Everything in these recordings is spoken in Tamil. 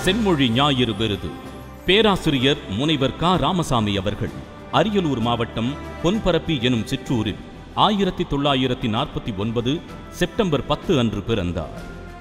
செம்மொழி ஞாயிறு விருது பேராசிரியர் முனைவர் க ராமசாமி அவர்கள் அரியலூர் மாவட்டம் பொன்பரப்பி எனும் சிற்றூரில் 1949 செப்டம்பர் 10 அன்று பிறந்தார்.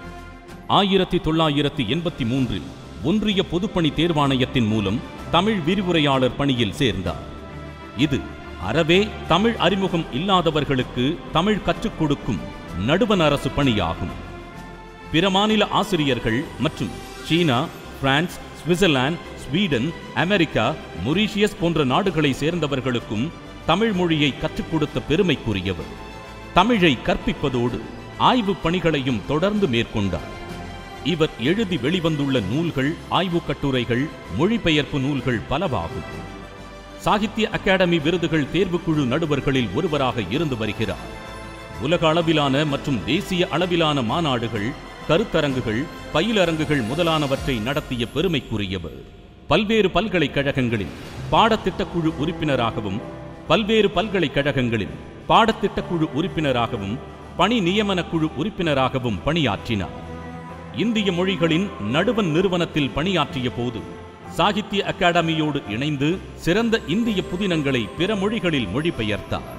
1983 ஒன்றிய பொதுப்பணி தேர்வாணையத்தின் மூலம் தமிழ் விரிவுரையாளர் பணியில் சேர்ந்தார். இது அறவே தமிழ் அறிமுகம் இல்லாதவர்களுக்கு தமிழ் கற்றுக் கொடுக்கும் நடுவண் அரசு பணியாகும். பிற மாநில ஆசிரியர்கள் மற்றும் China, France, Switzerland, Sweden, America, Mauritius போன்ற நாடுகளை சேர்ந்தவர்களுக்கும் தமிழ் மொழியை கற்றுக் கொடுத்த பெருமைக்குரியவர். தமிழை கற்பிப்பதோடு ஆய்வு பணிகளையும் தொடர்ந்து மேற்கொண்டார். இவர் எழுதி வெளிவந்துள்ள நூல்கள், ஆய்வுக் கட்டுரைகள், மொழிபெயர்ப்பு நூல்கள் பலவாகும். சாகித்ய அகாடமி விருதுகள் தேர்வுக்குழு நடுவர்களில் ஒருவராக இருந்து வருகிறார். உலக அளவிலான மற்றும் தேசிய அளவிலான மாநாடுகள், கருத்தரங்குகள், பயிலரங்குகள் முதலானவற்றை நடத்திய பெருமைக்குரியவர். பல்வேறு பல்கலைக்கழகங்களில் பாடத்திட்டக்குழு உறுப்பினராகவும், பல்வேறு பல்கலைக்கழகங்களில் பாடத்திட்டக்குழு உறுப்பினராகவும், பணி நியமன குழு உறுப்பினராகவும் பணியாற்றினார். இந்திய மொழிகளின் நடுவண் நிறுவனத்தில் பணியாற்றிய போது சாகித்ய அகாடமியோடு இணைந்து சிறந்த இந்திய புதினங்களை பிற மொழிகளில் மொழிபெயர்த்தார்.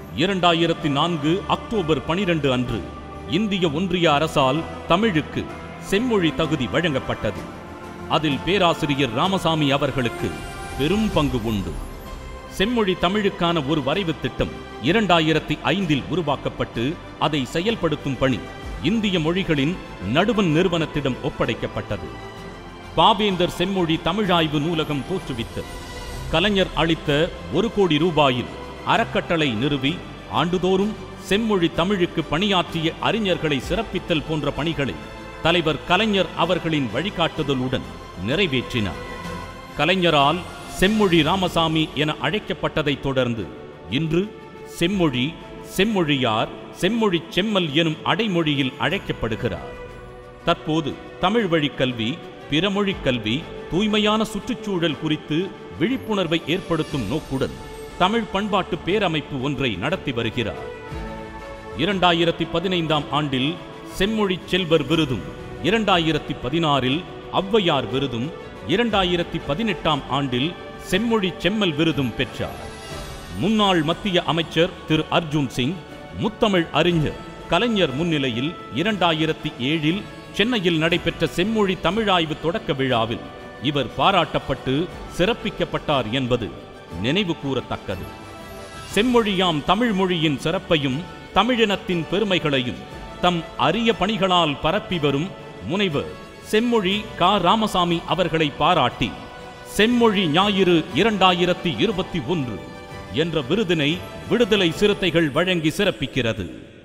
2004 அக்டோபர் 12 அன்று இந்திய ஒன்றிய அரசால் தமிழுக்கு செம்மொழி தகுதி வழங்கப்பட்டது. அதில் பேராசிரியர் ராமசாமி அவர்களுக்கு பெரும் பங்கு உண்டு. செம்மொழி தமிழுக்கான ஒரு வரைவு திட்டம் 2005 உருவாக்கப்பட்டு அதை செயல்படுத்தும் பணி இந்திய மொழிகளின் நடுவண் நிறுவனத்திடம் ஒப்படைக்கப்பட்டது. பாவேந்தர் செம்மொழி தமிழாய்வு நூலகம் தோற்றுவித்தது. கலைஞர் அளித்த 1 கோடி ரூபாயில் அறக்கட்டளை நிறுவி ஆண்டுதோறும் செம்மொழி தமிழுக்கு பணியாற்றிய அறிஞர்களை சிறப்பித்தல் போன்ற பணிகளை தலைவர் கலைஞர் அவர்களின் வழிகாட்டுதலுடன் நிறைவேற்றினார். கலைஞரால் செம்மொழி ராமசாமி என அழைக்கப்பட்டதைத் தொடர்ந்து இன்று செம்மொழி, செம்மொழியார், செம்மொழி செம்மல் எனும் அடைமொழியில் அழைக்கப்படுகிறார். தற்போது தமிழ் வழி கல்வி, பிறமொழி கல்வி, தூய்மையான சுற்றுச்சூழல் குறித்து விழிப்புணர்வை ஏற்படுத்தும் நோக்குடன் தமிழ் பண்பாட்டு பேரமைப்பு ஒன்றை நடத்தி வருகிறார். 2015 ஆண்டில் செம்மொழி செல்வர் விருதும், 2016 ஔவையார் விருதும், 2018 ஆண்டில் செம்மொழி செம்மல் விருதும் பெற்றார். முன்னாள் மத்திய அமைச்சர் திரு அர்ஜுன் சிங், முத்தமிழ் அறிஞர் கலைஞர் முன்னிலையில் 2007 சென்னையில் நடைபெற்ற செம்மொழி தமிழாய்வு தொடக்க விழாவில் இவர் பாராட்டப்பட்டு சிறப்பிக்கப்பட்டார் என்பது நினைவு கூறத்தக்கது. செம்மொழியாம் தமிழ் மொழியின் சிறப்பையும் தமிழினத்தின் பெருமைகளையும் தம் அரிய பணிகளால் பரப்பி வரும் முனைவர் செம்மொழி க ராமசாமி அவர்களை பாராட்டி செம்மொழி ஞாயிறு 2021 என்ற விருதினை விடுதலை சிறுத்தைகள் வழங்கி சிறப்பிக்கிறது.